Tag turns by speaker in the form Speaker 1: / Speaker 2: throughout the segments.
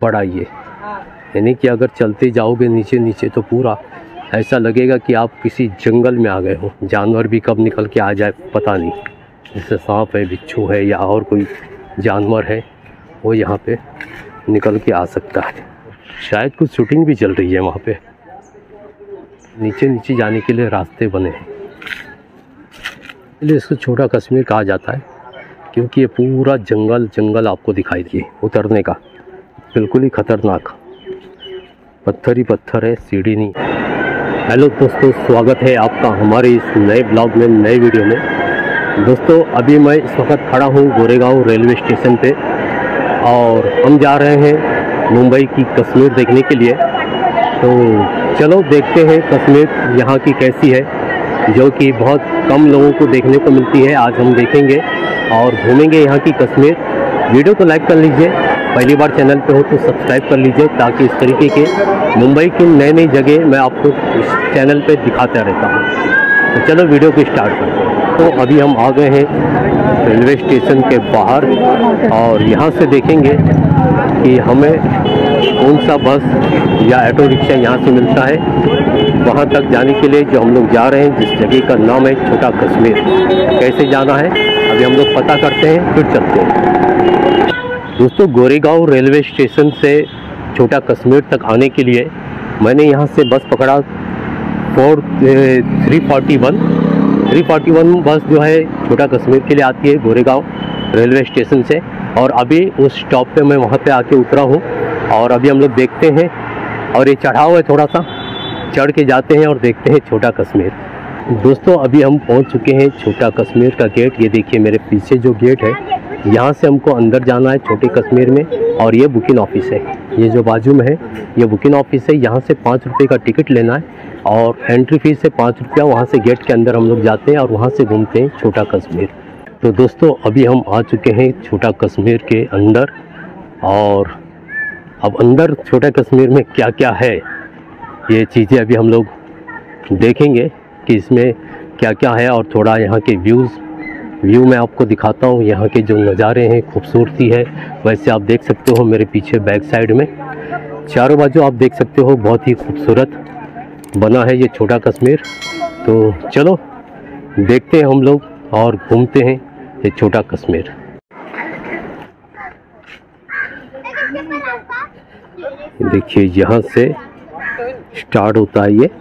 Speaker 1: बड़ा ये, यानी कि अगर चलते जाओगे नीचे नीचे तो पूरा ऐसा लगेगा कि आप किसी जंगल में आ गए हो। जानवर भी कब निकल के आ जाए पता नहीं, जैसे सांप है, बिच्छू है या और कोई जानवर है वो यहाँ पे निकल के आ सकता है। शायद कुछ शूटिंग भी चल रही है वहाँ पे। नीचे नीचे जाने के लिए रास्ते बने हैं, इसलिए इसको छोटा कश्मीर कहा जाता है, क्योंकि ये पूरा जंगल जंगल आपको दिखाई दिए। उतरने का बिल्कुल ही खतरनाक, पत्थर ही पत्थर है, सीढ़ी नहीं। हेलो दोस्तों, स्वागत है आपका हमारे इस नए ब्लॉग में, नए वीडियो में। दोस्तों अभी मैं इस वक्त खड़ा हूँ गोरेगांव रेलवे स्टेशन पे और हम जा रहे हैं मुंबई की कश्मीर देखने के लिए। तो चलो देखते हैं कश्मीर यहाँ की कैसी है, जो कि बहुत कम लोगों को देखने को मिलती है। आज हम देखेंगे और घूमेंगे यहाँ की कश्मीर। वीडियो को लाइक कर लीजिए, पहली बार चैनल पे हो तो सब्सक्राइब कर लीजिए, ताकि इस तरीके के मुंबई की नई नई जगह मैं आपको इस चैनल पे दिखाता रहता हूँ। तो चलो वीडियो को स्टार्ट करते हैं। तो अभी हम आ गए हैं रेलवे स्टेशन के बाहर और यहाँ से देखेंगे कि हमें कौन सा बस या ऑटो रिक्शा यहाँ से मिलता है वहाँ तक जाने के लिए, जो हम लोग जा रहे हैं, जिस जगह का नाम है छोटा कश्मीर। कैसे जाना है अभी हम लोग पता करते हैं, फिर चलते हैं। दोस्तों गोरेगांव रेलवे स्टेशन से छोटा कश्मीर तक आने के लिए मैंने यहाँ से बस पकड़ा 341 बस जो है छोटा कश्मीर के लिए आती है गोरेगांव रेलवे स्टेशन से। और अभी उस स्टॉप पे मैं वहाँ पे आके उतरा हूँ और अभी हम लोग देखते हैं, और ये चढ़ाव है, थोड़ा सा चढ़ के जाते हैं और देखते हैं छोटा कश्मीर। दोस्तों अभी हम पहुँच चुके हैं छोटा कश्मीर का गेट। ये देखिए मेरे पीछे जो गेट है, यहाँ से हमको अंदर जाना है छोटे कश्मीर में। और ये बुकिंग ऑफिस है, ये जो बाजू में है ये बुकिंग ऑफिस है। यहाँ से 5 रुपये का टिकट लेना है और एंट्री फीस है 5 रुपया। वहाँ से गेट के अंदर हम लोग जाते हैं और वहाँ से घूमते हैं छोटा कश्मीर। तो दोस्तों अभी हम आ चुके हैं छोटा कश्मीर के अंदर, और अब अंदर छोटा कश्मीर में क्या क्या है ये चीज़ें अभी हम लोग देखेंगे कि इसमें क्या क्या है। और थोड़ा यहाँ के व्यू मैं आपको दिखाता हूँ। यहाँ के जो नज़ारे हैं, खूबसूरती है। वैसे आप देख सकते हो मेरे पीछे बैक साइड में चारों बाजू आप देख सकते हो, बहुत ही खूबसूरत बना है ये छोटा कश्मीर। तो चलो देखते हैं हम लोग और घूमते हैं ये छोटा कश्मीर। देखिए यहाँ से स्टार्ट होता है ये,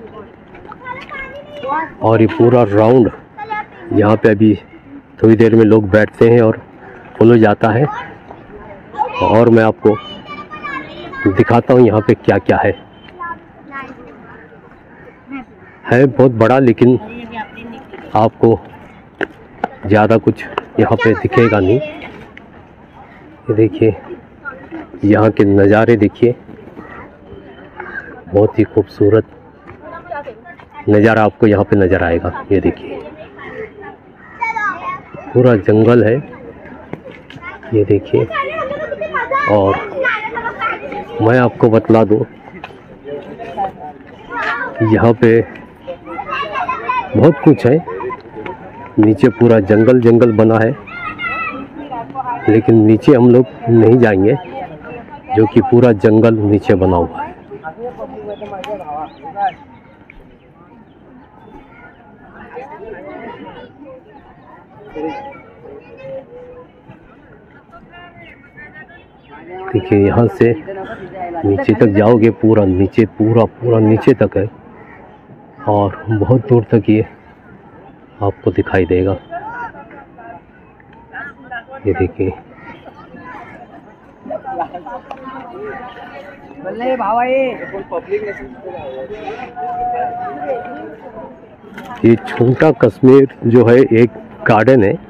Speaker 1: और ये पूरा राउंड यहाँ पे अभी थोड़ी देर में लोग बैठते हैं और फॉलो जाता है। और मैं आपको दिखाता हूँ यहाँ पे क्या क्या है बहुत बड़ा, लेकिन आपको ज़्यादा कुछ यहाँ पे दिखेगा नहीं। ये देखिए यहाँ के नज़ारे देखिए, बहुत ही खूबसूरत नज़ारा आपको यहाँ पे नज़र आएगा। ये देखिए पूरा जंगल है, ये देखिए। और मैं आपको बतला दूँ यहाँ पे बहुत कुछ है, नीचे पूरा जंगल जंगल बना है, लेकिन नीचे हम लोग नहीं जाएंगे, जो कि पूरा जंगल नीचे बना हुआ है। देखिए यहाँ से नीचे तक जाओगे, पूरा नीचे पूरा नीचे तक है, और बहुत दूर तक ये आपको दिखाई देगा। ये देखिए ये छोटा कश्मीर जो है एक गार्डन है,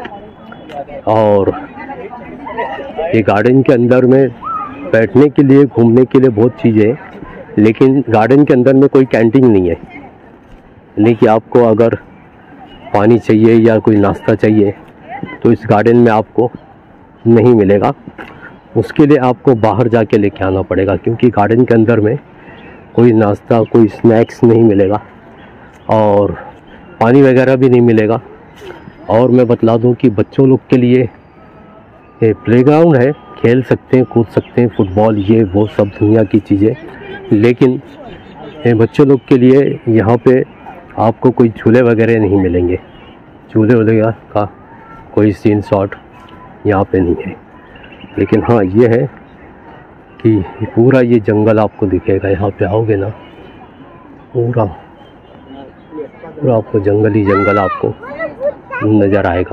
Speaker 1: और ये गार्डन के अंदर में बैठने के लिए, घूमने के लिए बहुत चीज़ें हैं, लेकिन गार्डन के अंदर में कोई कैंटीन नहीं है। यानी कि आपको अगर पानी चाहिए या कोई नाश्ता चाहिए तो इस गार्डन में आपको नहीं मिलेगा, उसके लिए आपको बाहर जाके लेके आना पड़ेगा, क्योंकि गार्डन के अंदर में कोई नाश्ता, कोई स्नैक्स नहीं मिलेगा और पानी वगैरह भी नहीं मिलेगा। और मैं बतला दूं कि बच्चों लोग के लिए ये प्लेग्राउंड है, खेल सकते हैं, कूद सकते हैं, फुटबॉल ये वो सब दुनिया की चीज़ें, लेकिन बच्चों लोग के लिए यहाँ पे आपको कोई झूले वगैरह नहीं मिलेंगे। झूले वगैरह का कोई सीन शॉट यहाँ पे नहीं है। लेकिन हाँ ये है कि पूरा ये जंगल आपको दिखेगा। यहाँ पे आओगे ना, पूरा पूरा आपको जंगल ही जंगल आपको नज़र आएगा।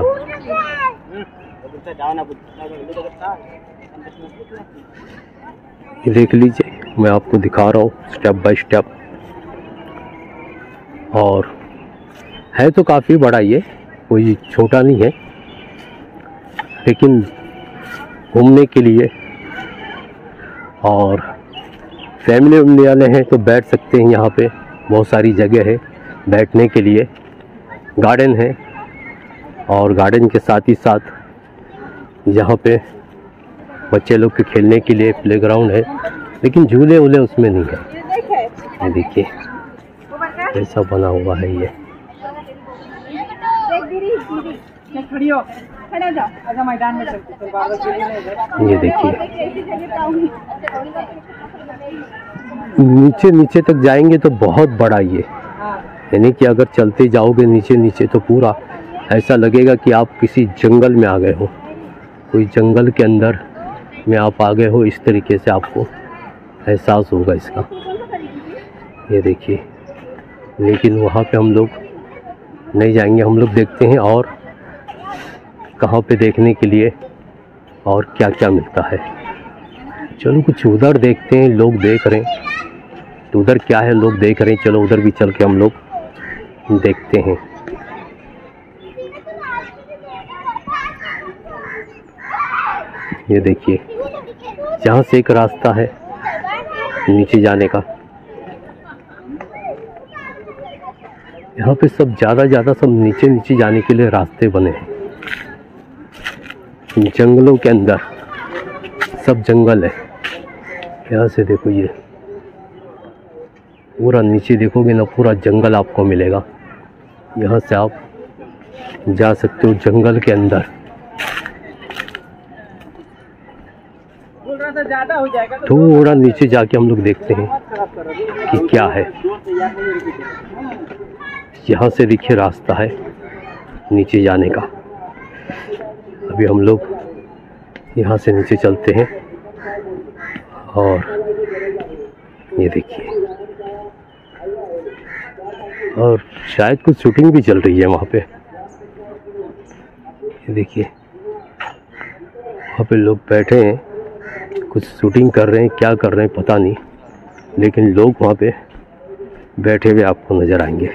Speaker 1: ये देख लीजिए, मैं आपको दिखा रहा हूँ स्टेप बाय स्टेप। और है तो काफ़ी बड़ा, ये कोई छोटा नहीं है, लेकिन घूमने के लिए और फैमिली वाले हैं तो बैठ सकते हैं। यहाँ पे बहुत सारी जगह है बैठने के लिए, गार्डन है, और गार्डन के साथ ही साथ यहाँ पे बच्चे लोग के खेलने के लिए प्लेग्राउंड है, लेकिन झूले वूले उसमें नहीं है। ये देखिए ऐसा बना हुआ है ये। ये देखिए नीचे नीचे तक जाएंगे तो बहुत बड़ा ये, यानी कि अगर चलते जाओगे नीचे नीचे तो पूरा ऐसा लगेगा कि आप किसी जंगल में आ गए हो, कोई जंगल के अंदर में आप आ गए हो, इस तरीके से आपको एहसास होगा इसका। ये देखिए, लेकिन वहाँ पे हम लोग नहीं जाएंगे, हम लोग देखते हैं और कहाँ पे देखने के लिए और क्या क्या मिलता है। चलो कुछ उधर देखते हैं, लोग देख रहे हैं तो उधर क्या है, लोग देख रहे हैं, चलो उधर भी चल के हम लोग देखते हैं। ये देखिए यहाँ से एक रास्ता है नीचे जाने का। यहाँ पे सब ज़्यादा सब नीचे नीचे जाने के लिए रास्ते बने हैं। जंगलों के अंदर सब जंगल है। यहाँ से देखो, ये पूरा नीचे देखोगे ना, पूरा जंगल आपको मिलेगा। यहाँ से आप जा सकते हो जंगल के अंदर। थोड़ा नीचे जाके हम लोग देखते हैं कि क्या है। यहाँ से देखिए रास्ता है नीचे जाने का। अभी हम लोग यहाँ से नीचे चलते हैं और ये देखिए, और शायद कुछ शूटिंग भी चल रही है वहाँ पे। ये देखिए वहाँ पे लोग बैठे हैं, कुछ शूटिंग कर रहे हैं, क्या कर रहे हैं पता नहीं, लेकिन लोग वहाँ पे बैठे हुए आपको नज़र आएंगे।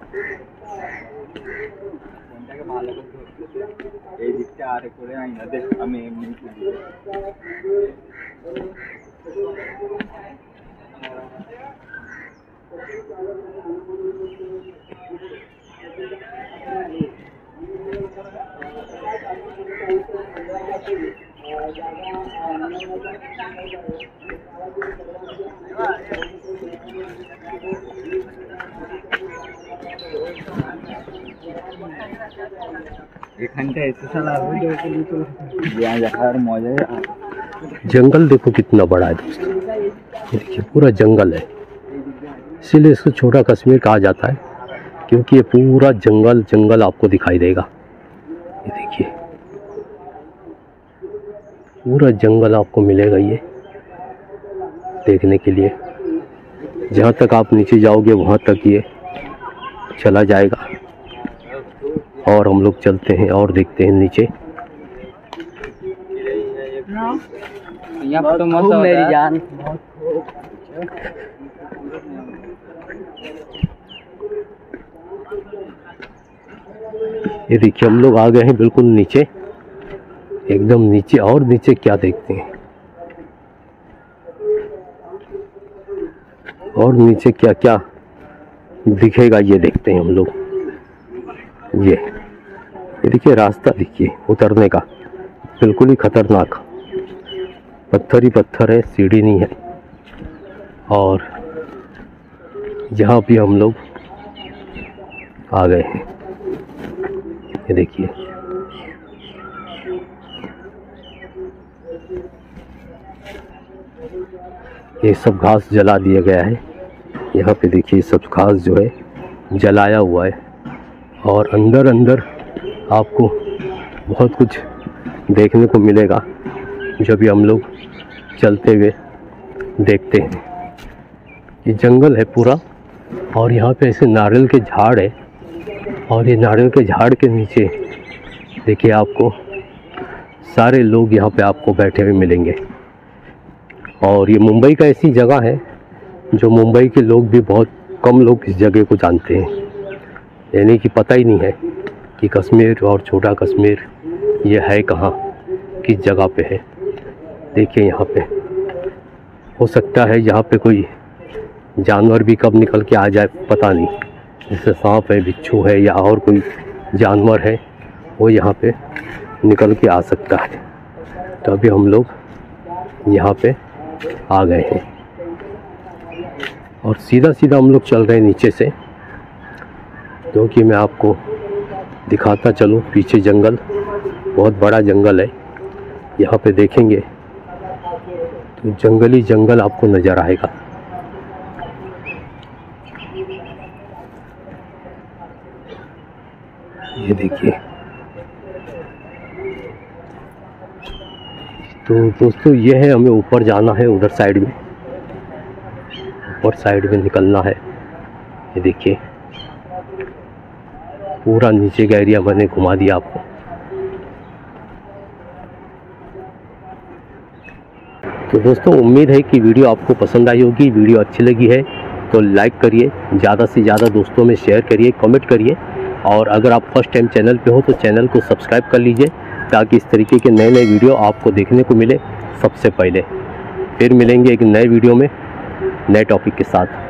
Speaker 1: जंगल देखो कितना बड़ा है दोस्तों। ये देखिए पूरा जंगल है, इसीलिए इसको छोटा कश्मीर कहा जाता है, क्योंकि ये पूरा जंगल जंगल आपको दिखाई देगा। ये देखिए पूरा जंगल आपको मिलेगा ये देखने के लिए। जहाँ तक आप नीचे जाओगे वहाँ तक ये चला जाएगा। और हम लोग चलते हैं और देखते हैं नीचे।
Speaker 2: मेरी जान।
Speaker 1: ये देखिए हम लोग आ गए हैं बिल्कुल नीचे, एकदम नीचे। और नीचे क्या देखते हैं, और नीचे क्या क्या दिखेगा ये देखते हैं हम लोग। ये देखिए रास्ता देखिए उतरने का, बिल्कुल ही खतरनाक, पत्थर ही पत्थर है, सीढ़ी नहीं है। और यहाँ भी हम लोग आ गए हैं। ये देखिए ये सब घास जला दिया गया है। यहाँ पे देखिए सब घास जो है जलाया हुआ है, और अंदर अंदर आपको बहुत कुछ देखने को मिलेगा जब भी हम लोग चलते हुए देखते हैं। ये जंगल है पूरा, और यहाँ पे ऐसे नारियल के झाड़ है, और ये नारियल के झाड़ के नीचे देखिए आपको सारे लोग यहाँ पे आपको बैठे हुए मिलेंगे। और ये मुंबई का ऐसी जगह है जो मुंबई के लोग भी बहुत कम लोग इस जगह को जानते हैं, यानी कि पता ही नहीं है कि कश्मीर और छोटा कश्मीर ये है कहाँ, किस जगह पे है। देखिए यहाँ पे हो सकता है यहाँ पे कोई जानवर भी कब निकल के आ जाए पता नहीं, जैसे सांप है, बिच्छू है, या और कोई जानवर है वो यहाँ पे निकल के आ सकता है। तो अभी हम लोग यहाँ पे आ गए हैं, और सीधा सीधा हम लोग चल रहे हैं नीचे से, क्योंकि मैं आपको दिखाता चलूँ पीछे जंगल, बहुत बड़ा जंगल है। यहाँ पे देखेंगे तो जंगली जंगल आपको नज़र आएगा। ये देखिए। तो दोस्तों ये है, हमें ऊपर जाना है, उधर साइड में, ऊपर साइड में निकलना है। ये देखिए पूरा नीचे का एरिया मैंने घुमा दिया आपको। तो दोस्तों उम्मीद है कि वीडियो आपको पसंद आई होगी। वीडियो अच्छी लगी है तो लाइक करिए, ज़्यादा से ज़्यादा दोस्तों में शेयर करिए, कमेंट करिए, और अगर आप फर्स्ट टाइम चैनल पे हो तो चैनल को सब्सक्राइब कर लीजिए, ताकि इस तरीके के नए नए वीडियो आपको देखने को मिले सबसे पहले। फिर मिलेंगे एक नए वीडियो में नए टॉपिक के साथ।